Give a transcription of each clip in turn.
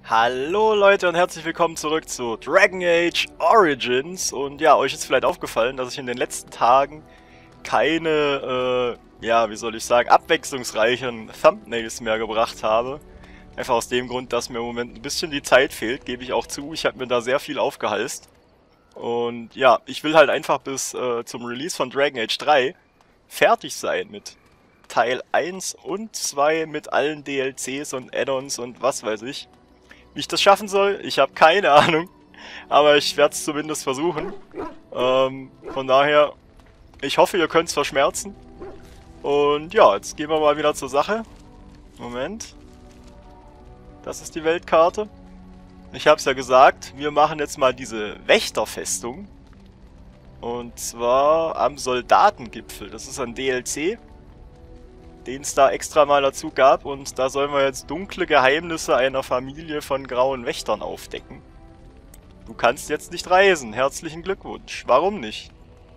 Hallo Leute und herzlich willkommen zurück zu Dragon Age Origins. Und ja, euch ist vielleicht aufgefallen, dass ich in den letzten Tagen keine, ja, wie soll ich sagen, abwechslungsreicheren Thumbnails mehr gebracht habe. Einfach aus dem Grund, dass mir im Moment ein bisschen die Zeit fehlt, gebe ich auch zu. Ich habe mir da sehr viel aufgehalst. Und ja, ich will halt einfach bis zum Release von Dragon Age 3 fertig sein mit Teil 1 und 2 mit allen DLCs und Add-ons und was weiß ich. Wie ich das schaffen soll, ich habe keine Ahnung, aber ich werde es zumindest versuchen. Von daher, ich hoffe, ihr könnt es verschmerzen. Und ja, jetzt gehen wir mal wieder zur Sache. Moment. Das ist die Weltkarte. Ich habe es ja gesagt, wir machen jetzt mal diese Wächterfestung. Und zwar am Soldatengipfel. Das ist ein DLC, den es da extra mal dazu gab, und da sollen wir jetzt dunkle Geheimnisse einer Familie von grauen Wächtern aufdecken. Du kannst jetzt nicht reisen. Herzlichen Glückwunsch. Warum nicht?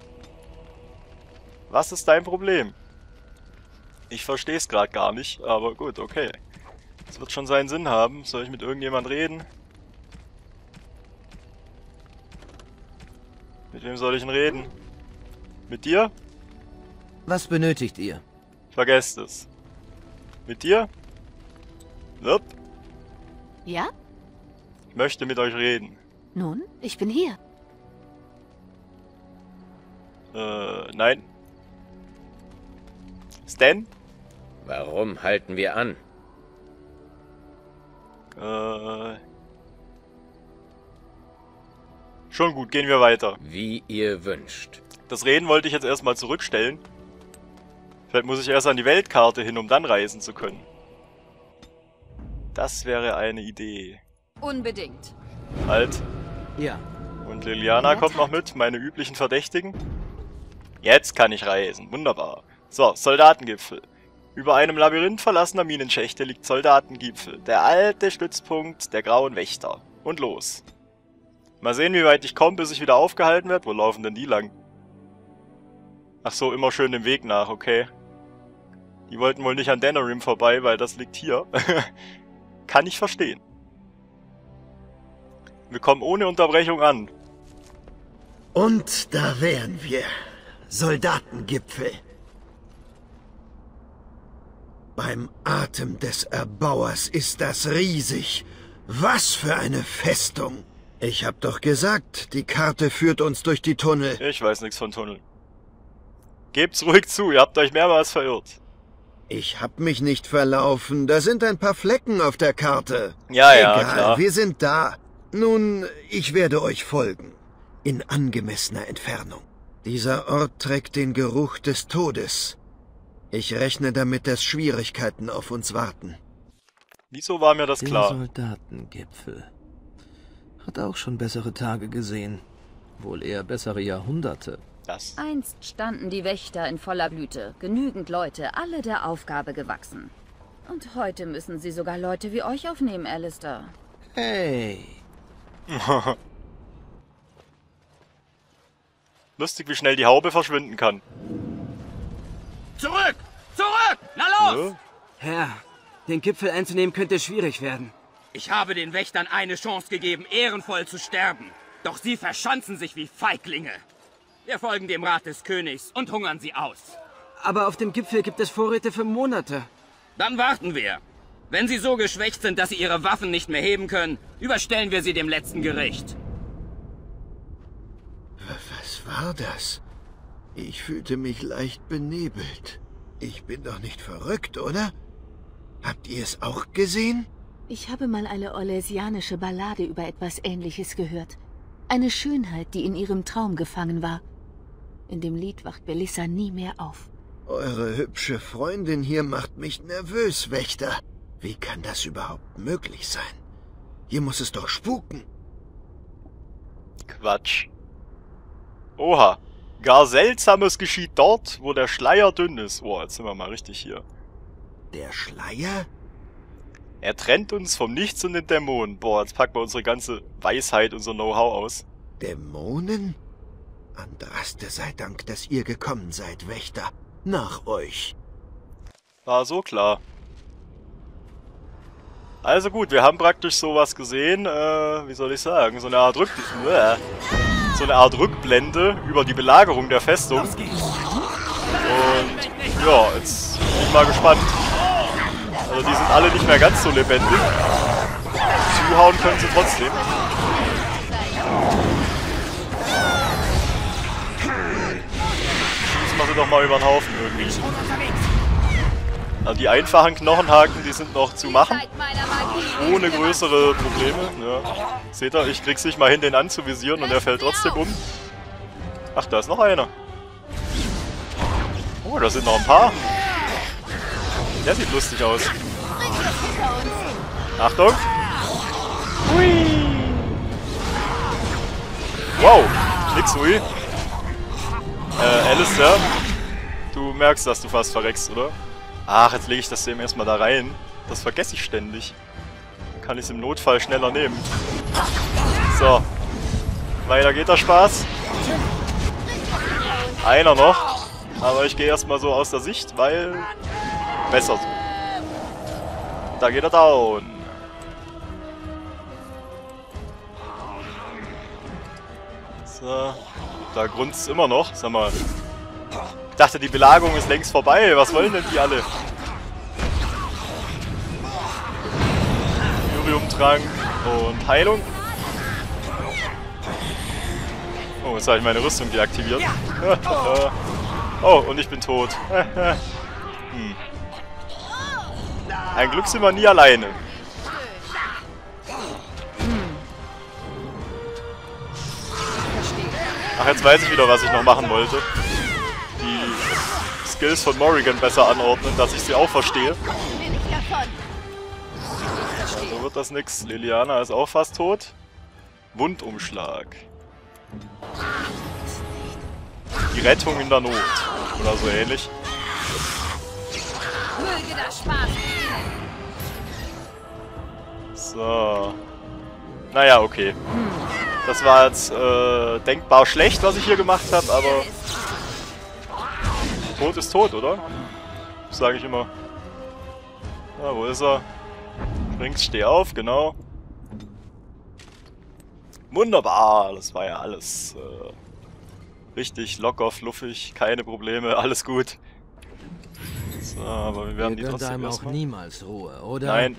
Was ist dein Problem? Ich verstehe es gerade gar nicht, aber gut, okay. Das wird schon seinen Sinn haben. Soll ich mit irgendjemand reden? Mit wem soll ich denn reden? Mit dir? Was benötigt ihr? Vergesst es. Mit dir? Nope. Ja? Ich möchte mit euch reden. Nun, ich bin hier. Nein. Stan? Warum halten wir an? Schon gut, gehen wir weiter. Wie ihr wünscht. Das Reden wollte ich jetzt erstmal zurückstellen. Vielleicht muss ich erst an die Weltkarte hin, um dann reisen zu können. Das wäre eine Idee. Unbedingt. Halt. Ja. Und Liliana kommt noch mit, meine üblichen Verdächtigen. Jetzt kann ich reisen. Wunderbar. So, Soldatengipfel. Über einem Labyrinth verlassener Minenschächte liegt Soldatengipfel. Der alte Stützpunkt der Grauen Wächter. Und los. Mal sehen, wie weit ich komme, bis ich wieder aufgehalten werde. Wo laufen denn die lang? Ach so, immer schön dem Weg nach, okay. Die wollten wohl nicht an Denerim vorbei, weil das liegt hier. Kann ich verstehen. Wir kommen ohne Unterbrechung an. Und da wären wir. Soldatengipfel. Beim Atem des Erbauers ist das riesig. Was für eine Festung. Ich hab doch gesagt, die Karte führt uns durch die Tunnel. Ich weiß nichts von Tunneln. Gebt's ruhig zu, ihr habt euch mehrmals verirrt. Ich hab mich nicht verlaufen. Da sind ein paar Flecken auf der Karte. Ja, ja, Egal, klar. wir sind da. Nun, ich werde euch folgen. In angemessener Entfernung. Dieser Ort trägt den Geruch des Todes. Ich rechne damit, dass Schwierigkeiten auf uns warten. Wieso war mir das Der klar? Soldatengipfel. Hat auch schon bessere Tage gesehen. Wohl eher bessere Jahrhunderte. Das. Einst standen die Wächter in voller Blüte. Genügend Leute, alle der Aufgabe gewachsen. Und heute müssen sie sogar Leute wie euch aufnehmen, Alistair. Hey. Lustig, wie schnell die Haube verschwinden kann. Zurück! Zurück! Na los! Ja. Herr, den Gipfel einzunehmen könnte schwierig werden. Ich habe den Wächtern eine Chance gegeben, ehrenvoll zu sterben. Doch sie verschanzen sich wie Feiglinge. Wir folgen dem Rat des Königs und hungern sie aus. Aber auf dem Gipfel gibt es Vorräte für Monate. Dann warten wir. Wenn sie so geschwächt sind, dass sie ihre Waffen nicht mehr heben können, überstellen wir sie dem letzten Gericht. Was war das? Ich fühlte mich leicht benebelt. Ich bin doch nicht verrückt, oder? Habt ihr es auch gesehen? Ich habe mal eine orlesianische Ballade über etwas Ähnliches gehört. Eine Schönheit, die in ihrem Traum gefangen war. In dem Lied wacht Belissa nie mehr auf. Eure hübsche Freundin hier macht mich nervös, Wächter. Wie kann das überhaupt möglich sein? Hier muss es doch spuken. Quatsch. Oha. Gar Seltsames geschieht dort, wo der Schleier dünn ist. Oh, jetzt sind wir mal richtig hier. Der Schleier? Er trennt uns vom Nichts und den Dämonen. Boah, jetzt packen wir unsere ganze Weisheit, unser Know-how aus. Dämonen? Andraste sei Dank, dass ihr gekommen seid, Wächter. Nach euch. War so klar. Also gut, wir haben praktisch sowas gesehen, wie soll ich sagen, so eine Art Rückblende über die Belagerung der Festung. Und ja, jetzt bin ich mal gespannt. Also die sind alle nicht mehr ganz so lebendig. Zuhauen können sie trotzdem. Schießen wir sie doch mal über den Haufen irgendwie. Also die einfachen Knochenhaken, die sind noch zu machen. Ohne größere Probleme. Ja. Seht ihr, ich krieg's nicht mal hin, den anzuvisieren und er fällt trotzdem um. Ach, da ist noch einer. Oh, da sind noch ein paar. Der sieht lustig aus. Achtung. Hui. Wow, nix hui. Alistair, du merkst, dass du fast verreckst, oder? Ach, jetzt lege ich das dem erstmal da rein. Das vergesse ich ständig. Dann kann ich es im Notfall schneller nehmen. So. Weiter geht der Spaß. Einer noch. Aber ich gehe erstmal so aus der Sicht, weil... Besser so. Da geht er down. So. Da grunzt es immer noch. Sag mal. Ich dachte, die Belagerung ist längst vorbei. Was wollen denn die alle? Uriumtrank und Heilung. Oh, jetzt habe ich meine Rüstung deaktiviert. Oh, und ich bin tot. Ein Glück sind wir nie alleine. Ach, jetzt weiß ich wieder, was ich noch machen wollte. Die Skills von Morrigan besser anordnen, dass ich sie auch verstehe. Also wird das nix. Liliana ist auch fast tot. Wundumschlag. Die Rettung in der Not. Oder so ähnlich. So. Naja, okay. Das war jetzt denkbar schlecht, was ich hier gemacht habe, aber... Tod ist tot, oder? Das sage ich immer. Ja, wo ist er? Links, steh auf, genau. Wunderbar, das war ja alles richtig locker, fluffig, keine Probleme, alles gut. So, aber wir werden die trotzdem auch niemals Ruhe, oder? Nein.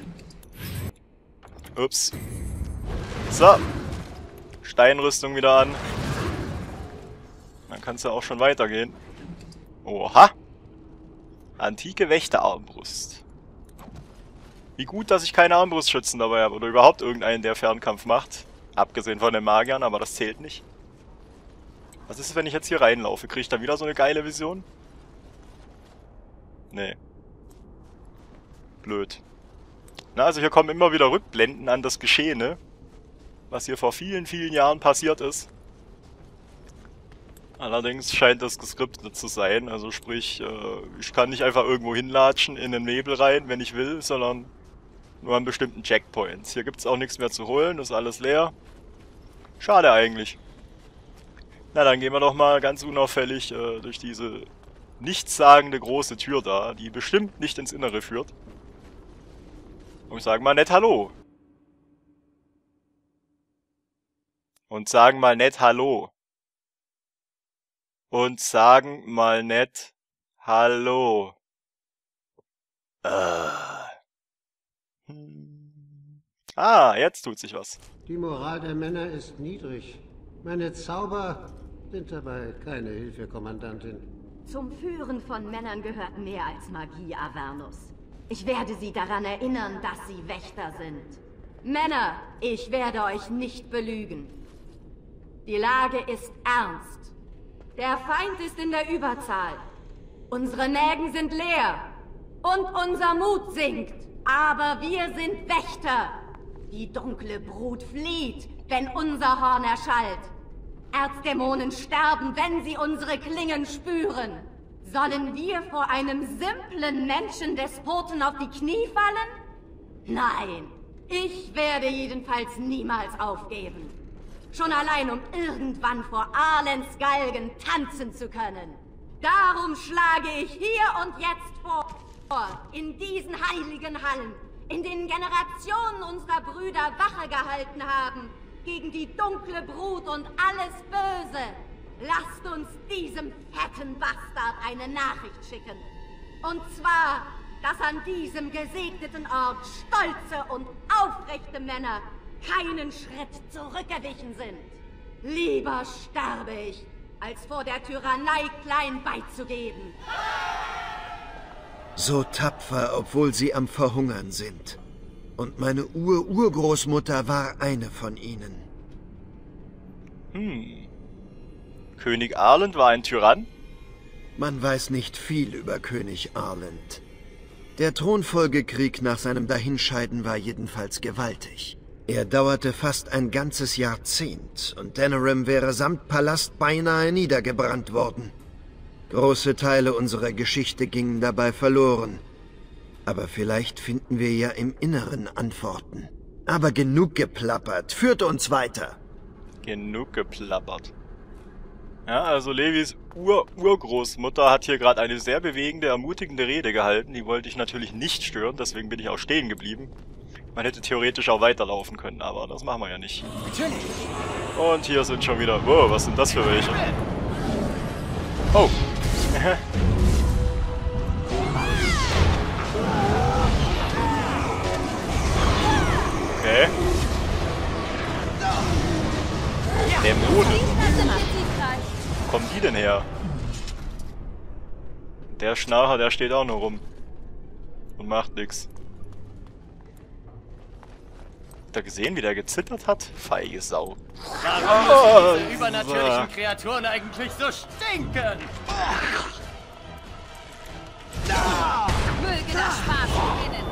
Ups. So. Steinrüstung wieder an. Dann kann es ja auch schon weitergehen. Oha. Antike Wächterarmbrust. Wie gut, dass ich keine Armbrustschützen dabei habe. Oder überhaupt irgendeinen, der Fernkampf macht. Abgesehen von den Magiern, aber das zählt nicht. Was ist, wenn ich jetzt hier reinlaufe? Kriege ich da wieder so eine geile Vision? Nee. Blöd. Na, also hier kommen immer wieder Rückblenden an das Geschehene. Was hier vor vielen, vielen Jahren passiert ist. Allerdings scheint das geskriptet zu sein. Also sprich, ich kann nicht einfach irgendwo hinlatschen in den Nebel rein, wenn ich will, sondern nur an bestimmten Checkpoints. Hier gibt es auch nichts mehr zu holen, ist alles leer. Schade eigentlich. Na, dann gehen wir doch mal ganz unauffällig durch diese nichtssagende große Tür da, die bestimmt nicht ins Innere führt. Und sagen mal nett Hallo. Und sagen mal nett Hallo. Und sagen mal nett Hallo. Ah, jetzt tut sich was. Die Moral der Männer ist niedrig. Meine Zauber sind dabei keine Hilfe, Kommandantin. Zum Führen von Männern gehört mehr als Magie, Avernus. Ich werde Sie daran erinnern, dass Sie Wächter sind. Männer, ich werde euch nicht belügen. Die Lage ist ernst. Der Feind ist in der Überzahl. Unsere Mägen sind leer. Und unser Mut sinkt. Aber wir sind Wächter. Die dunkle Brut flieht, wenn unser Horn erschallt. Erzdämonen sterben, wenn sie unsere Klingen spüren. Sollen wir vor einem simplen Menschendespoten auf die Knie fallen? Nein, ich werde jedenfalls niemals aufgeben. Schon allein, um irgendwann vor Arlens Galgen tanzen zu können. Darum schlage ich hier und jetzt vor, in diesen heiligen Hallen, in denen Generationen unserer Brüder Wache gehalten haben gegen die dunkle Brut und alles Böse. Lasst uns diesem fetten Bastard eine Nachricht schicken. Und zwar, dass an diesem gesegneten Ort stolze und aufrechte Männer keinen Schritt zurückgewichen sind. Lieber sterbe ich, als vor der Tyrannei klein beizugeben. So tapfer, obwohl sie am Verhungern sind. Und meine Urgroßmutter war eine von ihnen. König Arland war ein Tyrann? Man weiß nicht viel über König Arland. Der Thronfolgekrieg nach seinem Dahinscheiden war jedenfalls gewaltig. Er dauerte fast ein ganzes Jahrzehnt und Denerim wäre samt Palast beinahe niedergebrannt worden. Große Teile unserer Geschichte gingen dabei verloren. Aber vielleicht finden wir ja im Inneren Antworten. Aber genug geplappert, führt uns weiter. Genug geplappert. Ja, also Levis Urgroßmutter hat hier gerade eine sehr bewegende, ermutigende Rede gehalten. Die wollte ich natürlich nicht stören, deswegen bin ich auch stehen geblieben. Man hätte theoretisch auch weiterlaufen können, aber das machen wir ja nicht. Und hier sind schon wieder... Wow, was sind das für welche? Oh. Okay. Dämonen. Wo kommen die denn her? Der Schnarcher, der steht auch nur rum. Und macht nix. Habt ihr gesehen, wie der gezittert hat? Feige Sau. Warum müssen diese übernatürlichen Kreaturen eigentlich so stinken? Möge das Spaß beginnen.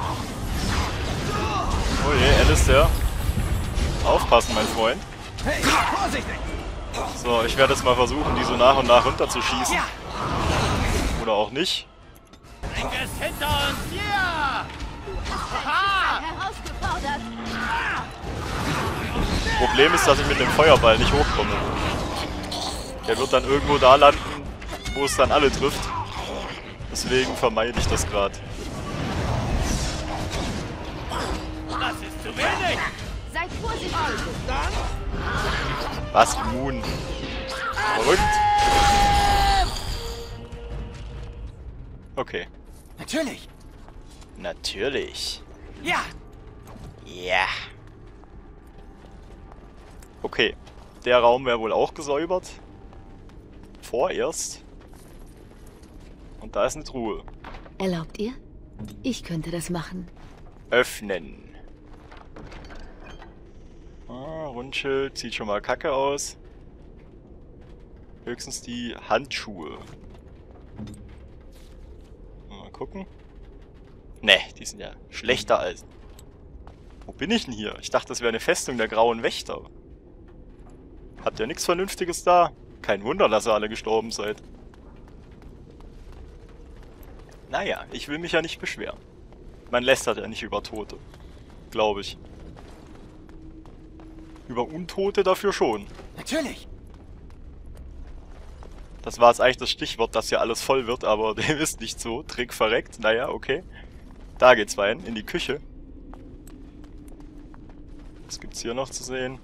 Oh je, Alistair. Aufpassen, mein Freund. Hey, vorsichtig! So, ich werde jetzt mal versuchen, die so nach und nach runterzuschießen. Oder auch nicht. Bring es hinter uns! Ja! Herausgefordert. Problem ist, dass ich mit dem Feuerball nicht hochkomme. Der wird dann irgendwo da landen, wo es dann alle trifft. Deswegen vermeide ich das gerade. Das ist zu wenig! Seid vorsichtig. Was? Immun. Verrückt. Okay. Natürlich! Natürlich. Ja! Ja. Okay. Der Raum wäre wohl auch gesäubert. Vorerst. Und da ist eine Truhe. Erlaubt ihr? Ich könnte das machen. Öffnen. Ah, Rundschild. Sieht schon mal kacke aus. Höchstens die Handschuhe. Mal gucken. Ne, die sind ja schlechter als... Wo bin ich denn hier? Ich dachte, das wäre eine Festung der Grauen Wächter. Habt ihr nichts Vernünftiges da? Kein Wunder, dass ihr alle gestorben seid. Naja, ich will mich ja nicht beschweren. Man lästert ja nicht über Tote. Glaube ich. Über Untote dafür schon. Natürlich! Das war jetzt eigentlich das Stichwort, dass hier alles voll wird, aber dem ist nicht so. Trick verreckt. Naja, okay. Da geht's rein, in die Küche. Was gibt's hier noch zu sehen?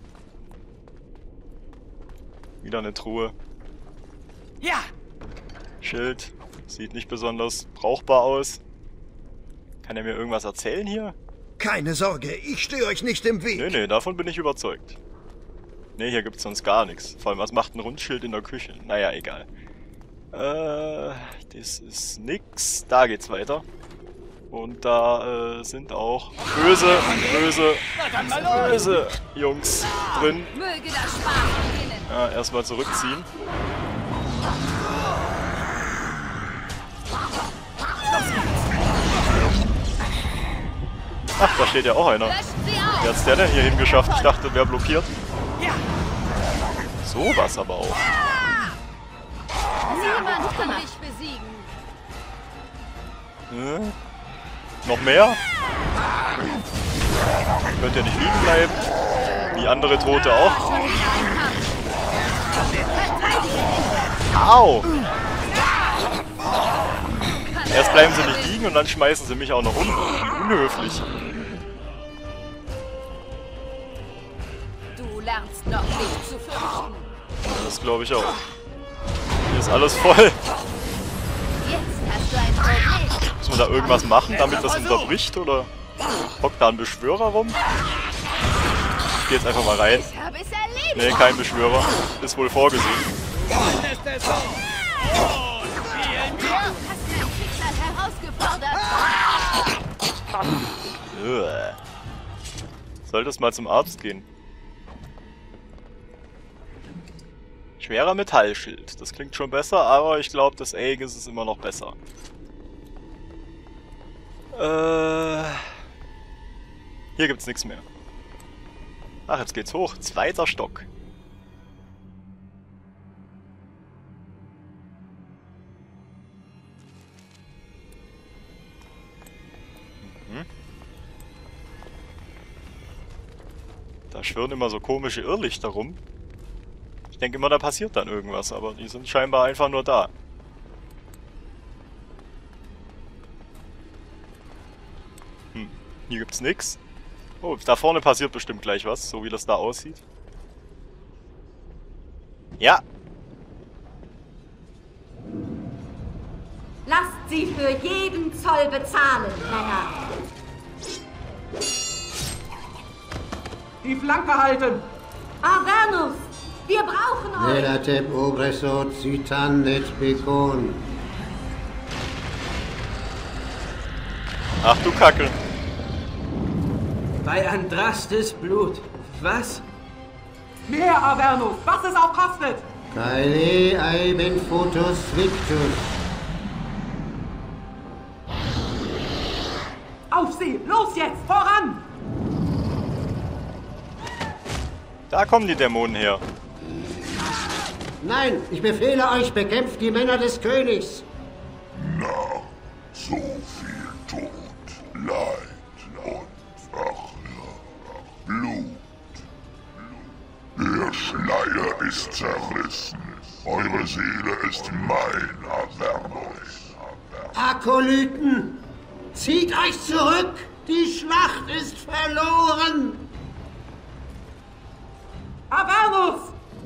Wieder eine Truhe. Ja! Schild. Sieht nicht besonders brauchbar aus. Kann er mir irgendwas erzählen hier? Keine Sorge, ich stehe euch nicht im Weg. Nee, davon bin ich überzeugt. Nee, hier gibt's sonst gar nichts. Vor allem, was macht ein Rundschild in der Küche? Naja, egal. Das ist nix. Da geht's weiter. Und da sind auch böse Jungs drin. Möge das Spaß beginnen. Ja, erstmal zurückziehen. Ach, da steht ja auch einer. Wie hat's der denn hier hingeschafft? Ich dachte, wer blockiert. So was aber auch. Niemand kann mich besiegen. Noch mehr? Könnt ihr nicht liegen bleiben? Wie andere Tote auch. Au! Erst bleiben sie nicht liegen. besiegen und dann schmeißen sie mich auch noch um. Wie unhöflich. Du lernst noch nicht zu fürchten. Das glaube ich auch. Hier ist alles voll. Jetzt hast du ein Problem. Muss man da irgendwas machen, damit das unterbricht, oder hockt da ein Beschwörer rum? Ich geh jetzt einfach mal rein. Ich habe es erledigt. Nee, kein Beschwörer. Ist wohl vorgesehen. Du hast dein Schicksal herausgefordert. Solltest mal zum Arzt gehen. Schwerer Metallschild. Das klingt schon besser, aber ich glaube, das Aegis ist immer noch besser. Hier gibt's nichts mehr. Ach, jetzt geht's hoch. 2. Stock. Da schwirren immer so komische Irrlichter rum. Ich denke immer, da passiert dann irgendwas, aber die sind scheinbar einfach nur da. Hier gibt's nix. Oh, da vorne passiert bestimmt gleich was, so wie das da aussieht. Ja. Lasst sie für jeden Zoll bezahlen, Männer. Die Flanke halten! Avernus, wir brauchen euch! Velatep obreso citan et becon. Ach du Kacke. Bei Andrastes Blut. Was? Mehr, Avernus, was es auch kostet! Caele aiben fotos victus. Auf sie! Los jetzt! Voran! Da kommen die Dämonen her. Nein, ich befehle euch, bekämpft die Männer des Königs. Nach so viel Tod, Leid und Blut. Der Schleier ist zerrissen. Eure Seele ist mein, Avernus. Akolyten, zieht euch zurück! Die Schlacht ist verloren! Avernus!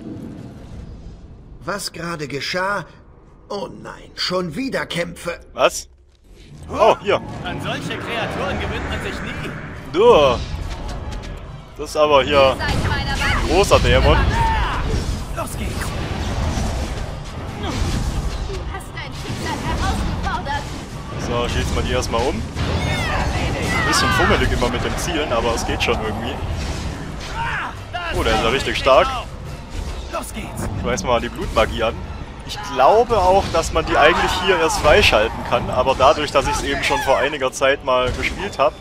Was gerade geschah? Oh nein, schon wieder Kämpfe. Was? Oh, hier. An solche Kreaturen gewöhnt man sich nie. Du. Das ist aber hier ein großer Dämon. Los geht's. Du hast dein Schicksal herausgefordert. So, schießt man die erstmal um. Ein bisschen fummelig immer mit dem Zielen, aber es geht schon irgendwie. Oh, der ist ja richtig stark. Los geht's. Ich weiß mal die Blutmagie an. Ich glaube auch, dass man die eigentlich hier erst freischalten kann, aber dadurch, dass ich es eben schon vor einiger Zeit mal gespielt habe,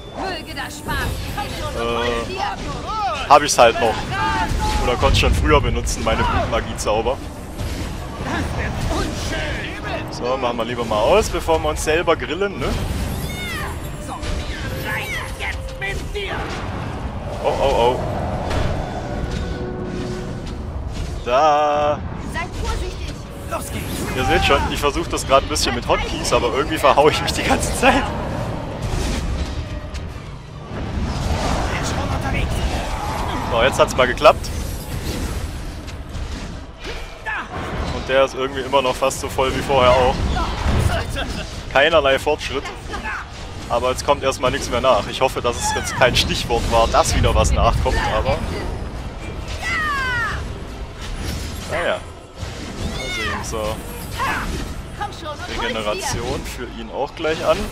habe ich es halt noch. Oder konnte ich schon früher benutzen, meine Blutmagie-Zauber. So, machen wir lieber mal aus, bevor wir uns selber grillen, ne? Oh, oh, oh. Da. Seid vorsichtig. Los geht's. Ihr seht schon, ich versuche das gerade ein bisschen mit Hotkeys, aber irgendwie verhaue ich mich die ganze Zeit. So, jetzt hat's mal geklappt. Und der ist irgendwie immer noch fast so voll wie vorher auch. Keinerlei Fortschritt. Aber jetzt kommt erstmal nichts mehr nach. Ich hoffe, dass es jetzt kein Stichwort war, dass wieder was nachkommt, aber... Naja. Mal sehen, so. Regeneration für ihn auch gleich an.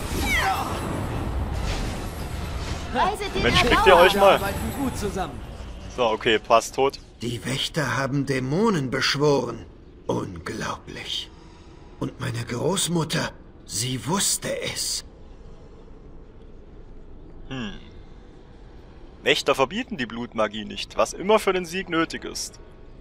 Mensch, kriegt ihr euch mal? So, okay, passt tot. Die Wächter haben Dämonen beschworen. Unglaublich. Und meine Großmutter, sie wusste es. Wächter verbieten die Blutmagie nicht, was immer für den Sieg nötig ist.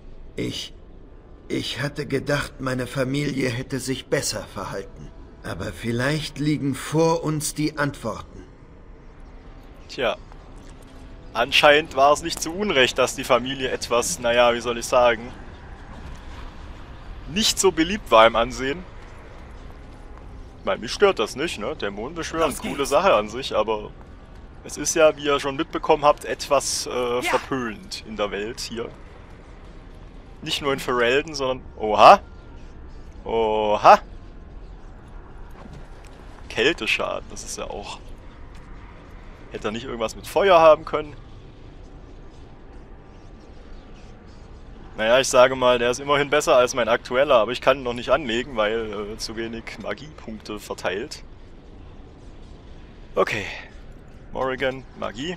Ich hatte gedacht, meine Familie hätte sich besser verhalten. Aber vielleicht liegen vor uns die Antworten. Tja. Anscheinend war es nicht zu Unrecht, dass die Familie etwas, naja, wie soll ich sagen, nicht so beliebt war im Ansehen. meine, mich stört das nicht, ne? Dämonen beschwören, coole Sache an sich, aber es ist ja, wie ihr schon mitbekommen habt, etwas verpönt in der Welt hier. Nicht nur in Ferelden, sondern... Oha! Oha! Kälteschaden, das ist ja auch... Hätte er nicht irgendwas mit Feuer haben können? Naja, ich sage mal, der ist immerhin besser als mein aktueller, aber ich kann ihn noch nicht anlegen, weil zu wenig Magiepunkte verteilt. Okay. Morrigan, Magie.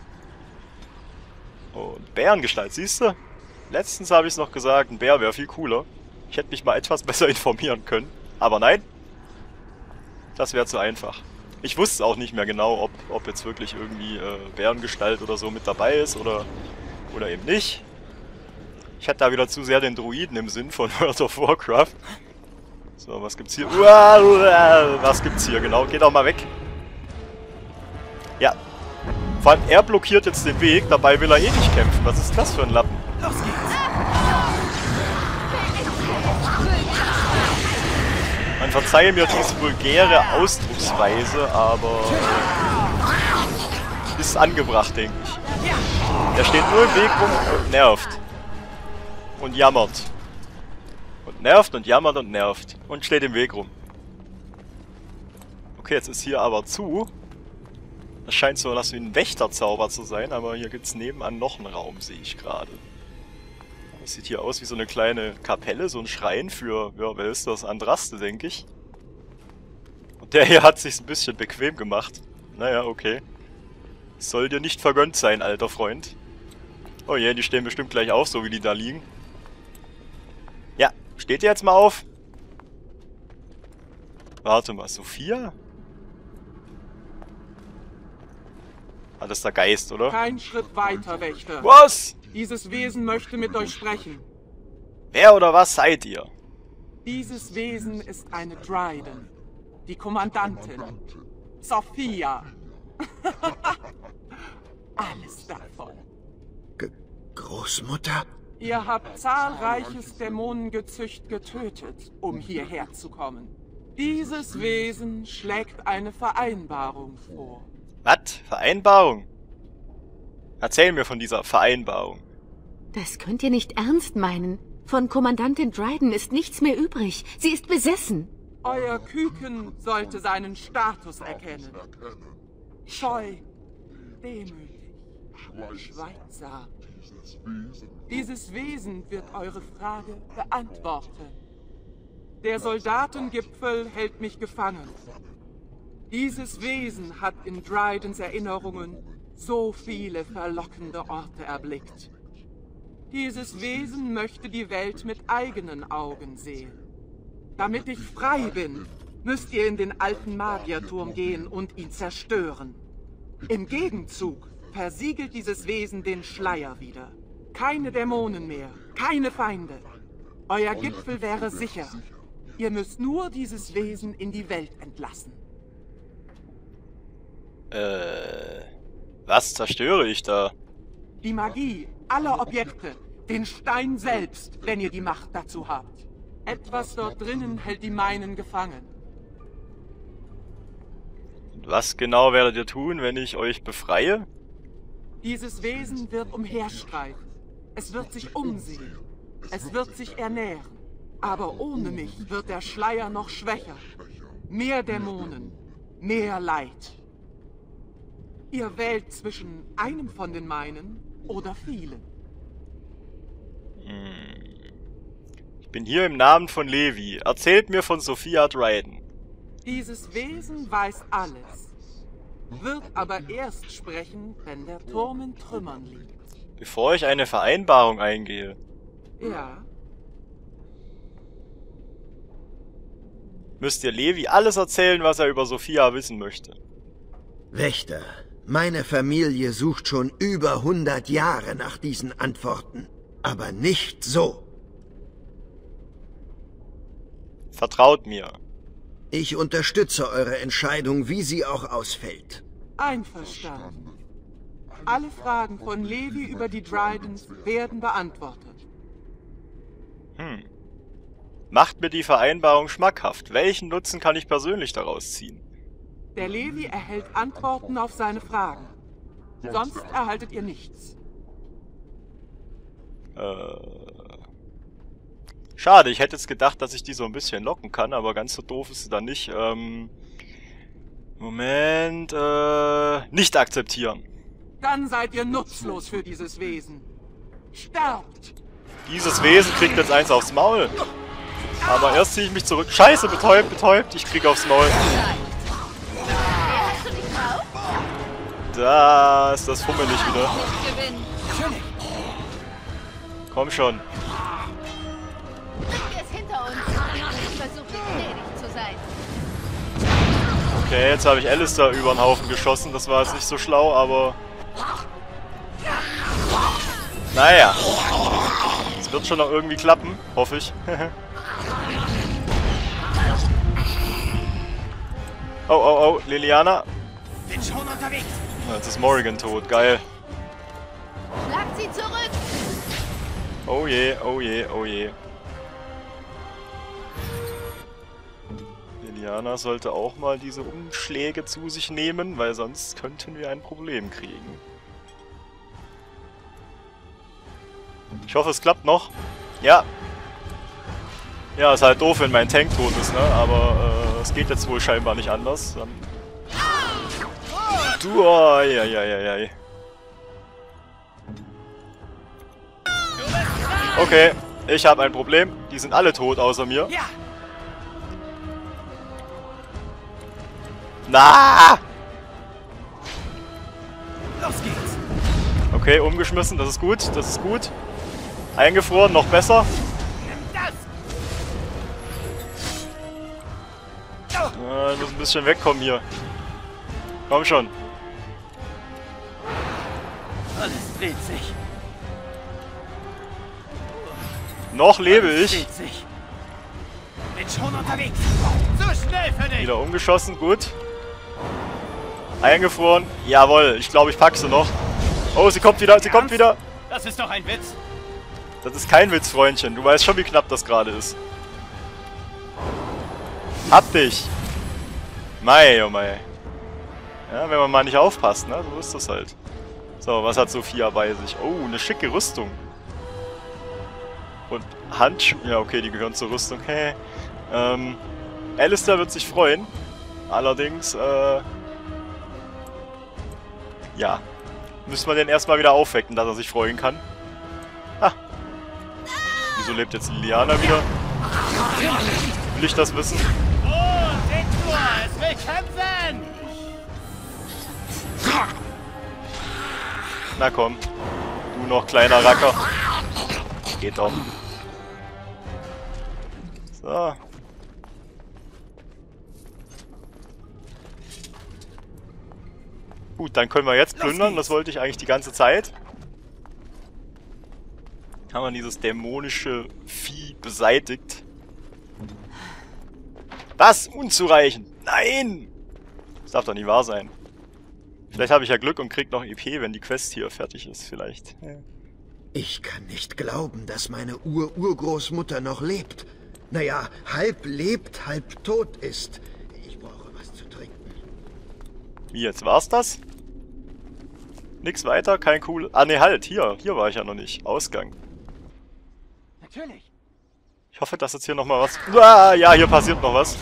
Und Bärengestalt, siehst du? Letztens habe ich es noch gesagt, ein Bär wäre viel cooler. Ich hätte mich mal etwas besser informieren können. Aber nein. Das wäre zu einfach. Ich wusste auch nicht mehr genau, ob jetzt wirklich irgendwie Bärengestalt oder so mit dabei ist oder eben nicht. Ich hatte da wieder zu sehr den Druiden im Sinn von World of Warcraft. So, was gibt's hier? Was gibt's hier? Genau, geh doch mal weg. Ja. Vor allem, er blockiert jetzt den Weg, dabei will er eh nicht kämpfen. Was ist das für ein Lappen? Los geht's! Man verzeihe mir diese vulgäre Ausdrucksweise, aber ist angebracht, denke ich. Er steht nur im Weg rum und nervt. Und jammert. Und nervt und jammert und nervt. Und steht im Weg rum. Okay, jetzt ist hier aber zu. Das scheint so was wie ein Wächterzauber zu sein, aber hier gibt es nebenan noch einen Raum, sehe ich gerade. Das sieht hier aus wie so eine kleine Kapelle, so ein Schrein für, ja, wer ist das? Andraste, denke ich. Und der hier hat sich's ein bisschen bequem gemacht. Naja, okay. Soll dir nicht vergönnt sein, alter Freund. Oh je, die stehen bestimmt gleich auf, so wie die da liegen. Ja, steht ihr jetzt mal auf? Warte mal, Sophia? Ah, das ist der Geist, oder? Kein Schritt weiter, Wächter. Was? Dieses Wesen möchte mit euch sprechen. Wer oder was seid ihr? Dieses Wesen ist eine Dryden. Die Kommandantin. Sophia. Alles davon. Großmutter? Ihr habt zahlreiches Dämonengezücht getötet, um hierher zu kommen. Dieses Wesen schlägt eine Vereinbarung vor. Was? Vereinbarung? Erzähl mir von dieser Vereinbarung. Das könnt ihr nicht ernst meinen. Von Kommandantin Dryden ist nichts mehr übrig. Sie ist besessen. Euer Küken sollte seinen Status erkennen. Scheu, demütig, schweigsam. Dieses Wesen wird eure Frage beantworten. Der Soldatengipfel hält mich gefangen. Dieses Wesen hat in Drydens Erinnerungen so viele verlockende Orte erblickt. Dieses Wesen möchte die Welt mit eigenen Augen sehen. Damit ich frei bin, müsst ihr in den alten Magierturm gehen und ihn zerstören. Im Gegenzug versiegelt dieses Wesen den Schleier wieder. Keine Dämonen mehr, keine Feinde. Euer Gipfel wäre sicher. Ihr müsst nur dieses Wesen in die Welt entlassen. Was zerstöre ich da? Die Magie aller Objekte, den Stein selbst, wenn ihr die Macht dazu habt. Etwas dort drinnen hält die meinen gefangen. Und was genau werdet ihr tun, wenn ich euch befreie? Dieses Wesen wird umherstreifen. Es wird sich umsehen. Es wird sich ernähren. Aber ohne mich wird der Schleier noch schwächer. Mehr Dämonen, mehr Leid. Ihr wählt zwischen einem von den meinen oder vielen. Ich bin hier im Namen von Levi. Erzählt mir von Sophia Dryden. Dieses Wesen weiß alles. Wird aber erst sprechen, wenn der Turm in Trümmern liegt. Bevor ich eine Vereinbarung eingehe. Ja. Müsst ihr Levi alles erzählen, was er über Sophia wissen möchte. Wächter, meine Familie sucht schon über 100 Jahre nach diesen Antworten. Aber nicht so. Vertraut mir. Ich unterstütze eure Entscheidung, wie sie auch ausfällt. Einverstanden. Alle Fragen von Levi über die Drydens werden beantwortet. Macht mir die Vereinbarung schmackhaft. Welchen Nutzen kann ich persönlich daraus ziehen? Der Levi erhält Antworten auf seine Fragen. Sonst erhaltet ihr nichts. Schade, ich hätte jetzt gedacht, dass ich die so ein bisschen locken kann, aber ganz so doof ist sie dann nicht. Moment, nicht akzeptieren. Dann seid ihr nutzlos für dieses Wesen. Sterbt! Dieses Wesen kriegt jetzt eins aufs Maul. Aber erst ziehe ich mich zurück. Scheiße, betäubt, betäubt. Ich krieg aufs Maul. Da ist das fummelig wieder. Komm schon. Okay, jetzt habe ich Alistair über den Haufen geschossen. Das war jetzt nicht so schlau, aber... Naja. Es wird schon noch irgendwie klappen, hoffe ich. Oh, oh, oh, Liliana. Bin schon unterwegs. Jetzt ist Morrigan tot, geil. Schlagt sie zurück! Oh je, oh je, oh je. Liliana sollte auch mal diese Umschläge zu sich nehmen, weil sonst könnten wir ein Problem kriegen. Ich hoffe, es klappt noch. Ja. Ja, ist halt doof, wenn mein Tank tot ist, ne? Aber es geht jetzt wohl scheinbar nicht anders. Dann du, oh, ja. Okay, ich habe ein Problem. Die sind alle tot, außer mir. Na! Los geht's. Okay, umgeschmissen, das ist gut, das ist gut. Eingefroren, noch besser. Ich muss ein bisschen wegkommen hier. Komm schon. Alles dreht sich. Noch lebe ich. Dreht sich. Bin schon unterwegs. Zu schnell für dich. Wieder umgeschossen, gut. Eingefroren. Jawohl, ich glaube, ich pack sie noch. Oh, sie kommt wieder, sie kommt wieder. Das ist doch ein Witz. Das ist kein Witz, Freundchen. Du weißt schon, wie knapp das gerade ist. Hab dich. Mei, oh mei. Ja, wenn man mal nicht aufpasst, ne? So ist das halt. So, was hat Sophia bei sich? Oh, eine schicke Rüstung. Und Handschuhe. Ja, okay, die gehören zur Rüstung. Hä? Alistair wird sich freuen. Allerdings, ja. Müssen wir den erstmal wieder aufwecken, dass er sich freuen kann. Ah. Wieso lebt jetzt Liliana wieder? Will ich das wissen? Oh, seht nur, es will kämpfen! Na komm. Du noch kleiner Racker. Geht doch. So. Gut, dann können wir jetzt plündern. Das wollte ich eigentlich die ganze Zeit. Haben wir dieses dämonische Vieh beseitigt. Was? Unzureichend! Nein! Das darf doch nicht wahr sein. Vielleicht habe ich ja Glück und krieg noch EP, wenn die Quest hier fertig ist, vielleicht. Ja. Ich kann nicht glauben, dass meine Urgroßmutter noch lebt. Naja, halb lebt, halb tot ist. Ich brauche was zu trinken. Wie, jetzt war's das? Nix weiter, kein cool... Ah, ne, halt, hier. Hier war ich ja noch nicht. Ausgang. Natürlich. Ich hoffe, dass jetzt hier nochmal was... Ah, ja, hier passiert noch was.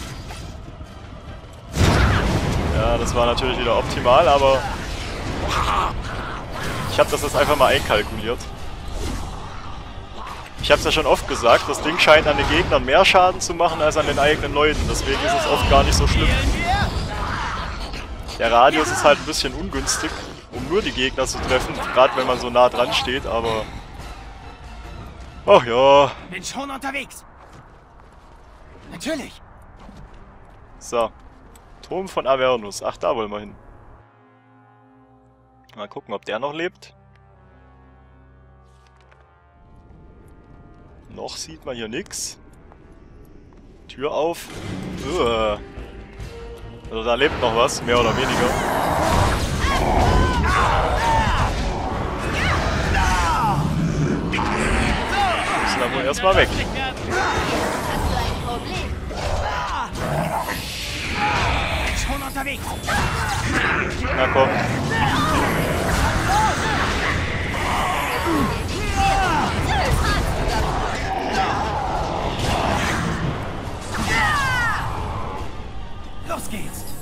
Ja, das war natürlich wieder optimal, aber... Ich habe das jetzt einfach mal einkalkuliert. Ich habe es ja schon oft gesagt, das Ding scheint an den Gegnern mehr Schaden zu machen als an den eigenen Leuten. Deswegen ist es oft gar nicht so schlimm. Der Radius ist halt ein bisschen ungünstig, um nur die Gegner zu treffen, gerade wenn man so nah dran steht, aber... Ach ja. Bin schon unterwegs. Natürlich. So. Turm von Avernus. Ach, da wollen wir hin. Mal gucken, ob der noch lebt. Noch sieht man hier nix. Tür auf. Also da lebt noch was, mehr oder weniger. Müssen wir wohl erstmal weg. unterwegs. Na komm. Los geht's.